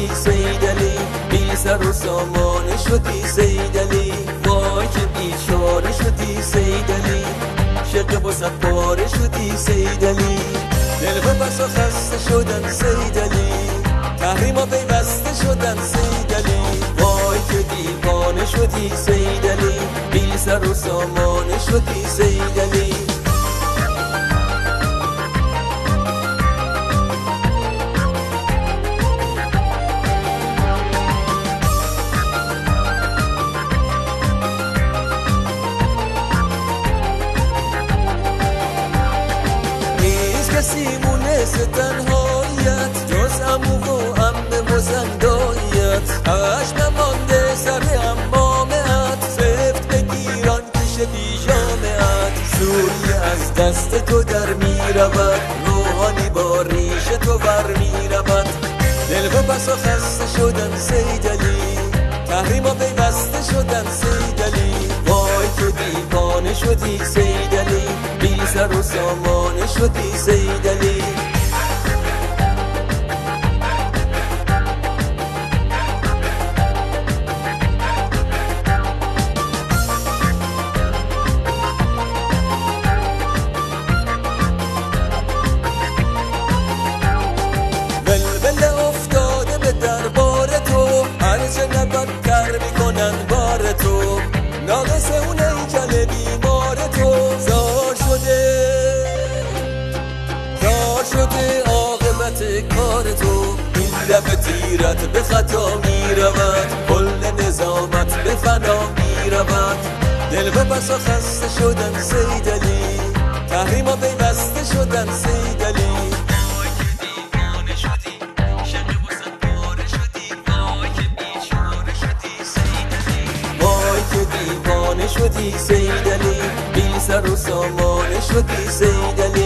شدی سیدلی، بی سر و سامانه شدی سیدلی. وای که بیچاره شدی سیدلی، شق وسط پاره شدی سیدلی. دل و بس و خسته شدن سیدلی، تحریما پیوسته شدن سیدلی. وای که دیوانه شدی سیدلی، بی سر و سامانه شدی سیدلی. کسی مونس تنهایت جز عمو و عمه و زندایت. عشق نمانده سر امامت، سفت بگیران کش پیژامه‌ات. سوری از دست تو در میرود، روحانی با ریش تو بر میرود. دل و بس و خسته شدن سیدلی، تحریما پیوسته شدن سیدلی. وای که دیوانه شدی سیدلی، بی سر و سامانه شدی سیدلی. ولوله افتاده به دربار تو، هرچه نبدتر میکنن بار تو. ناقص اون هیکل بیمار تو، زار شده عاقبت کار تو. این لب تیرت به خطا میرود، کل نظامت به فنا میرود. دل و بس و خسته شدن سیدلی، تحریما پیوسته شدن سیدلی. وای که دیوانه شدی، شق وسط پاره شدی. وای که بیچاره شدی سیدلی، وای که دیوانه شدی سیدلی، بی سر و سامانه شدی سیدلی.